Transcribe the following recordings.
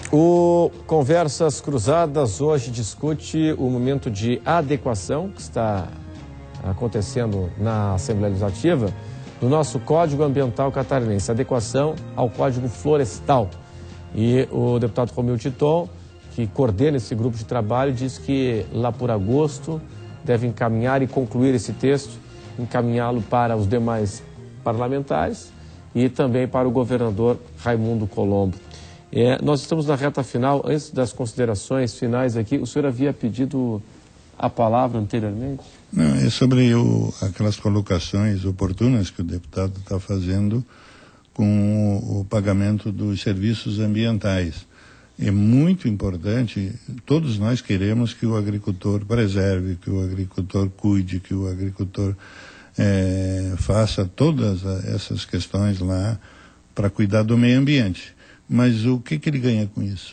O Conversas Cruzadas hoje discute o momento de adequação que está acontecendo na Assembleia Legislativa do nosso Código Ambiental Catarinense, adequação ao Código Florestal. E o deputado Romeu Titon, que coordena esse grupo de trabalho, diz que lá por agosto deve encaminhar e concluir esse texto, encaminhá-lo para os demais parlamentares e também para o governador Raimundo Colombo. Nós estamos na reta final. Antes das considerações finais aqui, o senhor havia pedido a palavra anteriormente? Não, é sobre aquelas colocações oportunas que o deputado está fazendo com o pagamento dos serviços ambientais. É muito importante, todos nós queremos que o agricultor preserve, que o agricultor cuide, que o agricultor faça todas essas questões lá para cuidar do meio ambiente. Mas o que ele ganha com isso?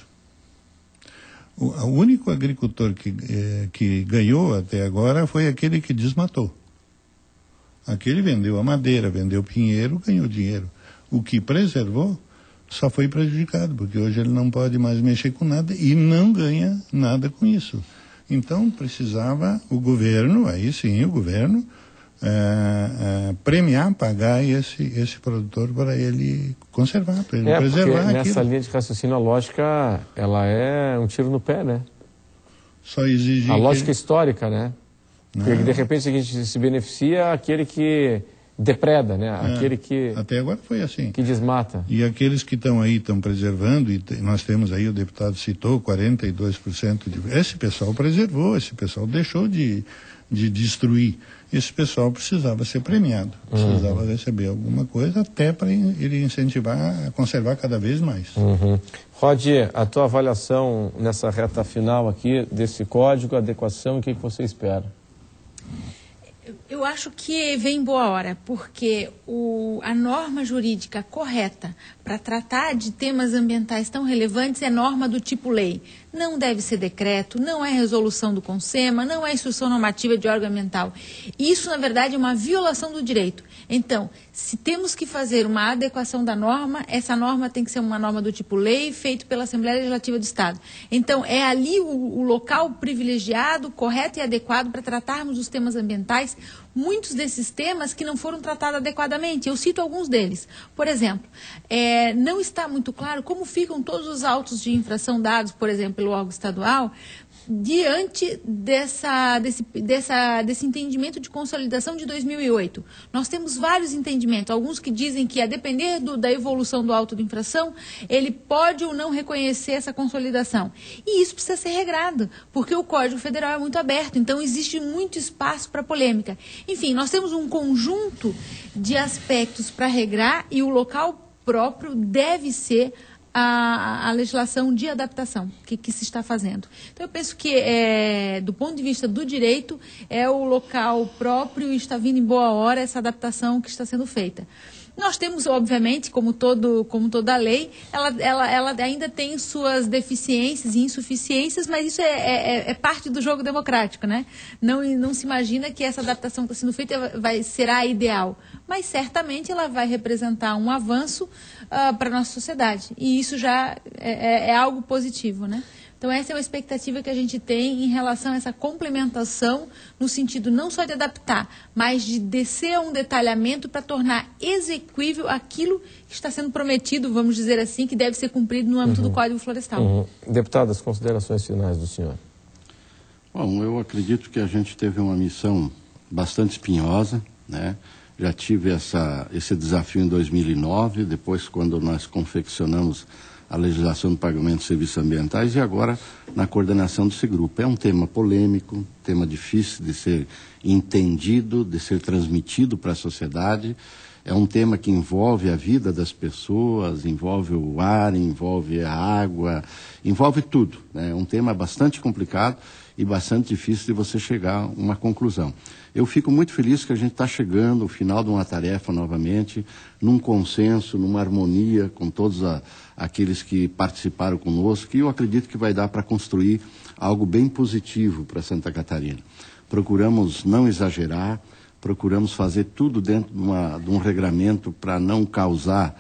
O único agricultor que ganhou até agora foi aquele que desmatou. Aquele vendeu a madeira, vendeu o pinheiro, ganhou dinheiro. O que preservou só foi prejudicado, porque hoje ele não pode mais mexer com nada e não ganha nada com isso. Então precisava o governo, aí sim o governo, premiar, pagar esse produtor para ele conservar, para ele preservar aquilo. Nessa linha de raciocínio, a lógica, ela é um tiro no pé, né? Só exige a lógica histórica, né? Porque de repente a gente se beneficia aquele que depreda, né? Aquele que... Até agora foi assim. Que desmata. E aqueles que estão aí, estão preservando, e nós temos aí, o deputado citou, 42% esse pessoal preservou, esse pessoal deixou de destruir. Esse pessoal precisava ser premiado, precisava receber alguma coisa até para ele incentivar a conservar cada vez mais. Rod, a tua avaliação nessa reta final aqui desse código, adequação, o que você espera? Eu acho que vem em boa hora, porque a norma jurídica correta para tratar de temas ambientais tão relevantes é norma do tipo lei. Não deve ser decreto, não é resolução do CONSEMA, não é instrução normativa de órgão ambiental. Isso, na verdade, é uma violação do direito. Então, se temos que fazer uma adequação da norma, essa norma tem que ser uma norma do tipo lei, feita pela Assembleia Legislativa do Estado. Então, é ali o local privilegiado, correto e adequado para tratarmos os temas ambientais, muitos desses temas que não foram tratados adequadamente. Eu cito alguns deles. Por exemplo, não está muito claro como ficam todos os autos de infração dados, por exemplo, pelo órgão estadual, diante desse entendimento de consolidação de 2008. Nós temos vários entendimentos, alguns que dizem que, a depender da evolução do auto de infração, ele pode ou não reconhecer essa consolidação. E isso precisa ser regrado, porque o Código Federal é muito aberto, então existe muito espaço para polêmica. Enfim, nós temos um conjunto de aspectos para regrar e o local próprio deve ser a legislação de adaptação que se está fazendo. Então, eu penso que, do ponto de vista do direito, é o local próprio e está vindo em boa hora essa adaptação que está sendo feita. Nós temos, obviamente, como toda lei, ela ainda tem suas deficiências e insuficiências, mas isso é parte do jogo democrático, né? Não se imagina que essa adaptação que está sendo feita será ideal, mas certamente ela vai representar um avanço para a nossa sociedade, e isso já é algo positivo, né? Então, essa é uma expectativa que a gente tem em relação a essa complementação, no sentido não só de adaptar, mas de descer a um detalhamento para tornar execuível aquilo que está sendo prometido, vamos dizer assim, que deve ser cumprido no âmbito do Código Florestal. Deputado, as considerações finais do senhor. Bom, eu acredito que a gente teve uma missão bastante espinhosa, né? Já tive esse desafio em 2009, depois quando nós confeccionamos a legislação do pagamento de serviços ambientais e agora na coordenação desse grupo. É um tema polêmico, tema difícil de ser entendido, de ser transmitido para a sociedade. É um tema que envolve a vida das pessoas, envolve o ar, envolve a água, envolve tudo, né? É um tema bastante complicado e bastante difícil de você chegar a uma conclusão. Eu fico muito feliz que a gente está chegando ao final de uma tarefa novamente, num consenso, numa harmonia com todos aqueles que participaram conosco, e eu acredito que vai dar para construir algo bem positivo para Santa Catarina. Procuramos não exagerar, procuramos fazer tudo dentro de um regramento para não causar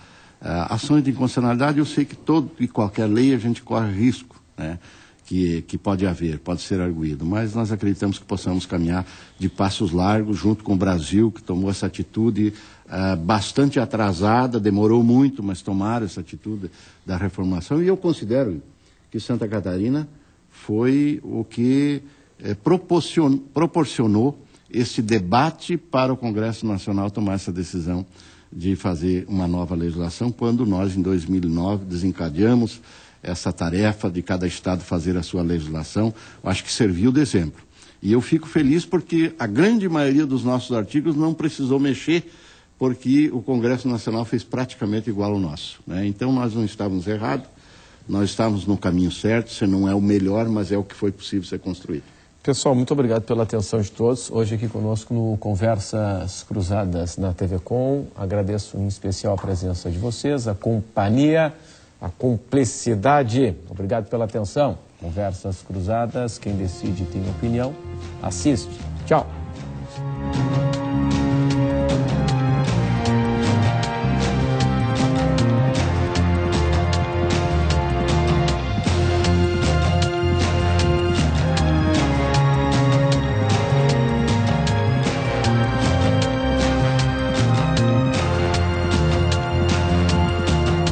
ações de inconstitucionalidade, eu sei que toda e qualquer lei a gente corre risco, né? Que pode haver, pode ser arguído, mas nós acreditamos que possamos caminhar de passos largos junto com o Brasil, que tomou essa atitude bastante atrasada, demorou muito, mas tomaram essa atitude da reformulação, e eu considero que Santa Catarina foi o que proporcionou esse debate para o Congresso Nacional tomar essa decisão de fazer uma nova legislação, quando nós, em 2009, desencadeamos essa tarefa de cada estado fazer a sua legislação. Eu acho que serviu de exemplo. E eu fico feliz porque a grande maioria dos nossos artigos não precisou mexer, porque o Congresso Nacional fez praticamente igual ao nosso, né? Então nós não estávamos errados, nós estávamos no caminho certo. Se não é o melhor, mas é o que foi possível ser construído. Pessoal, muito obrigado pela atenção de todos. Hoje aqui conosco no Conversas Cruzadas na TV Com. Agradeço em especial a presença de vocês, a companhia, a cumplicidade. Obrigado pela atenção. Conversas Cruzadas, quem decide tem opinião. Assiste. Tchau.